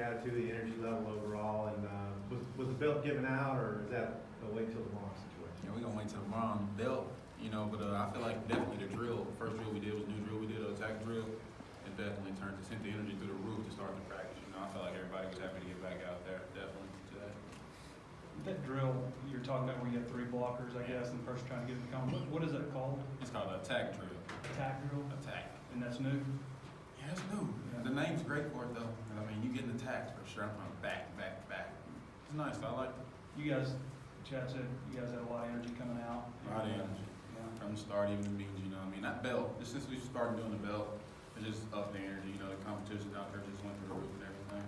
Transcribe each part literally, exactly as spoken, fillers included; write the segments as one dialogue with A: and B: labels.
A: attitude, the energy level overall, and uh, was, was the belt given out, or is that a wait till tomorrow situation?
B: Yeah, we're gonna wait till tomorrow on the belt, you know, but uh, I feel like definitely the drill, the first drill we did was a new drill we did, an attack drill. It definitely turned, sent the energy through the roof to start the practice. You know, I felt like everybody was happy to get back out there, definitely today.
C: That drill you're talking about where you have three blockers, I guess, and the person trying to get it to come, what, what is that called?
B: It's called an attack drill.
C: Attack drill?
B: Attack.
C: And that's new?
B: Yeah, it's new.
C: Yeah.
B: The name's great for it though. I mean, you getting attacked for sure. I'm going back, back, back. It's nice. I like it.
C: You guys, Chad said you guys had a lot of energy coming out.
B: A lot of energy.
C: Yeah.
B: From the start, even the means, you know what I mean? That belt, just since we started doing the belt, it just upped the energy. You know, the competition out there just went through the roof and everything.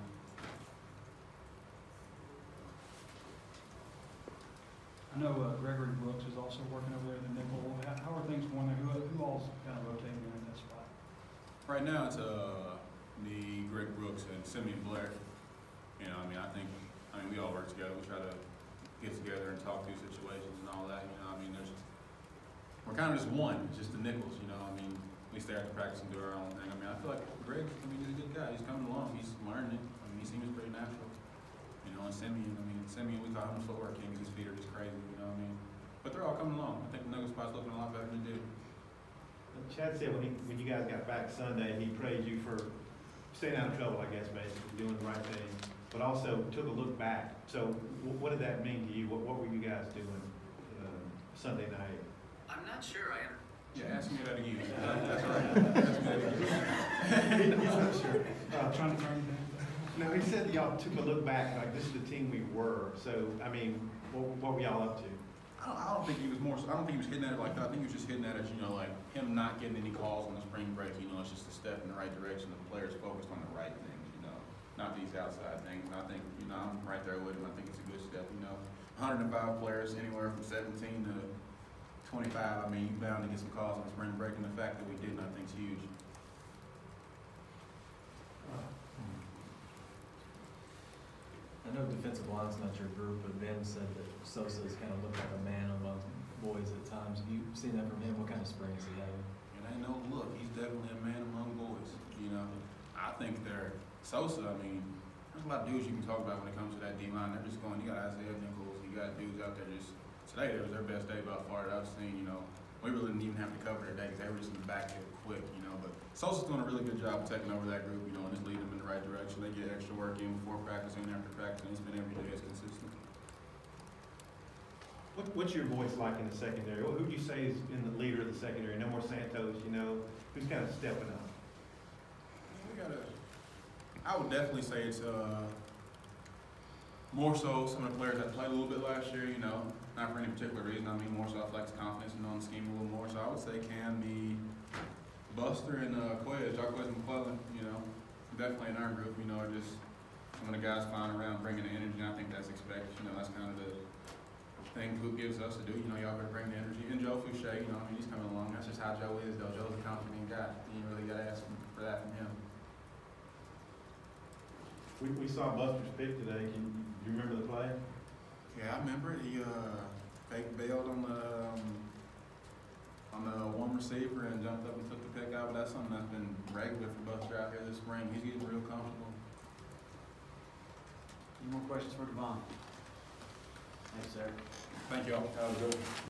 C: I know uh, Gregory Brooks is also working over there in the nickel. How, how are things going there? Who, who all's kind of rotating in that spot?
B: Right now, it's uh, me, Greg Brooks, and Simeon Blair. You know, I mean, I think, I mean, we all work together. We try to get together and talk through situations and all that. You know, I mean, there's, we're kind of just one. It's just the nickels. You know, I mean, we stay after practice and do our own thing. I mean, I feel like Greg, I mean, he's a good guy. He's coming along. He's learning it. I mean, he seems pretty natural. You know, and Simeon, I mean, Simeon, we call him the footwork king because his feet are just crazy. You know what I mean? But they're all coming along. I think the nugget spot's looking a lot better than it did.
A: Chad said when, he, when you guys got back Sunday, he praised you for staying out of trouble, I guess, basically, doing the right thing, but also took a look back. So what did that mean to you? What, what were you guys doing uh, Sunday night?
D: I'm not sure. I
B: Yeah, ask me that again. That's right. Ask me that again.
A: He's not sure. Uh,
C: Trying to turn you down?
A: No, he said y'all took a look back, like this is the team we were. So, I mean, what, what were y'all up to?
B: I don't, I don't think he was more, I don't think he was hitting at it like that. I think he was just hitting at it, you know, like him not getting any calls on the spring break, you know, it's just a step in the right direction. The players focused on the right things, you know, not these outside things. And I think, you know, I'm right there with him. I think it's a good step, you know. one hundred five players, anywhere from seventeen to twenty-five. I mean, you're bound to get some calls on the spring break, and the fact that we didn't, I think, is huge.
E: I know defensive line's not your group, but Ben said that Sosa's kind of looked like a man among boys at times. Have you seen that from him? What kind of spring is he having?
B: It ain't no look. He's definitely a man among boys. You know, I think they're Sosa. I mean, there's a lot of dudes you can talk about when it comes to that D line. They're just going. You got Isaiah Nichols. You got dudes out there just today. It was their best day by far that I've seen. You know, we really didn't even have to cover today because they were just in the backfield quick. You know, but Sosa's doing a really good job of taking over that group. You know, and just leading them in the right direction. They get extra work in before practice and after practice. And it's been every day as consistent.
A: What, what's your voice like in the secondary? Who would you say is in the leader of the secondary? No more Santos, you know, who's kind of stepping up?
B: We gotta. I would definitely say it's uh, more so some of the players that played a little bit last year. You know, not for any particular reason. I mean, more so I flex confidence and on the scheme a little more. So I would say Cam, me, Buster, and uh, Quez, Jarquez McClellan. You know, definitely in our group. You know, are just some of the guys flying around bringing the energy. And I think that's expected. You know, that's kind of the thing Coop gives us to do. You know, y'all better bring the energy. And Joe Fouché, you know, I mean, he's coming along. That's just how Joe is, though. Joe's a confident guy. You really got to ask for that from him.
A: We, we saw Buster's pick today. Can you, do you remember the play?
B: Yeah, I remember he uh, fake bailed on the um, on the one receiver and jumped up and took the pick out. But that's something that's been regular for Buster out here this spring. He's getting real comfortable.
F: Any more questions for Devon? Thanks, sir.
B: Thank y'all.
F: That was good.